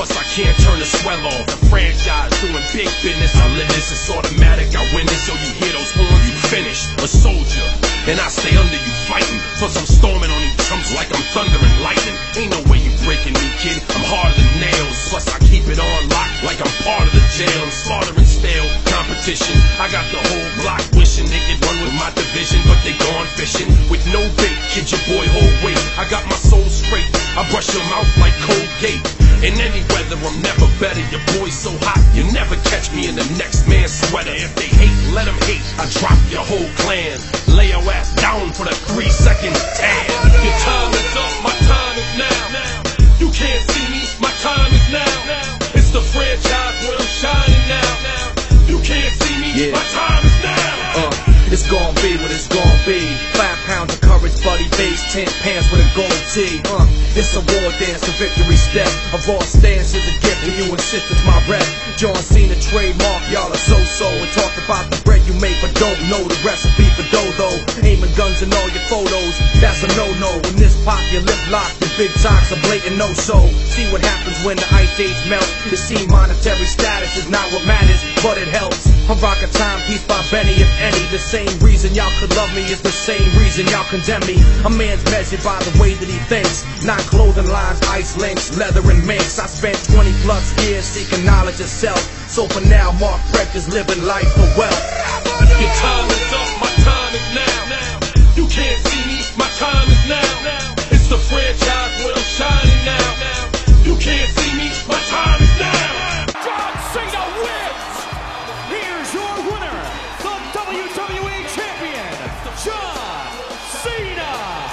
plus I can't turn the swell off. The franchise doing big business, I live this, it's automatic, I win this. So you hear those horns, you finish. A soldier, and I stay under you fighting. Plus I'm storming on these drums like I'm thunder and lightning. Ain't no way you breaking me, kid, I'm harder than nails. Plus I keep it on lock like I'm part of the jail. I'm slaughtering stale competition. I got the whole block wishing they could run with my division, but they gone fishing with no bait. Kid, your boy hold weight. I got my soul straight, I brush your mouth like Colgate. In any weather, I'm never better. Your boy's so hot, you never catch me in the next man's sweater. If they hate, let them hate. I drop your whole clan. Lay your ass down for the 3 seconds tan. Your time is up, my time is now. You can't see me, my time is now. It's the franchise where I'm shining now. You can't see me, my time is now. It's gon' be what it's gon' be. 5 pounds of courage, buddy bass, 10 pants with a gold tee. It's a war dance, a victory step. A raw stance is a gift, and you insist it's my rep. John Cena trademark, y'all are so-so. And talk about the bread you make, but don't know the recipe for dough. Aiming guns in all your photos, that's a no-no. In this pop, your lip lock, your big talks a blatant no-so. See what happens when the ice age melts. You see monetary status is not what matters, but it helps. I rock a timepiece by Benny, if any. The same reason y'all could love me is the same reason y'all condemn me. A man's measured by the way that he thinks, not clothing lines, ice links, leather and minks. I spent 20+ years seeking knowledge of self. So for now, Mark Breck is living life for wealth. Your time is up, my time is now. You can't see me, my time is now. It's the franchise where I'm shining now. You can't see me, my time is now. John Cena wins! Here's your winner, the WWE Champion, John Cena!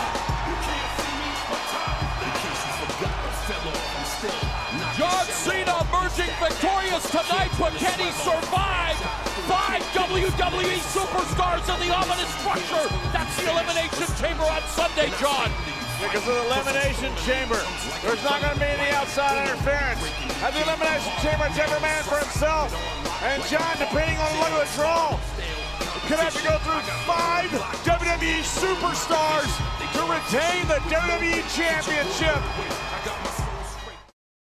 John Cena emerging victorious tonight, but can he survive 5 WWE superstars in the ominous structure? That's the Elimination Chamber on Sunday, John. Because of the Elimination Chamber, there's not going to be any outside interference. At the Elimination Chamber, it's every man for himself. And John, depending on the luck of the draw, could have to go through 5 WWE superstars to retain the WWE Championship.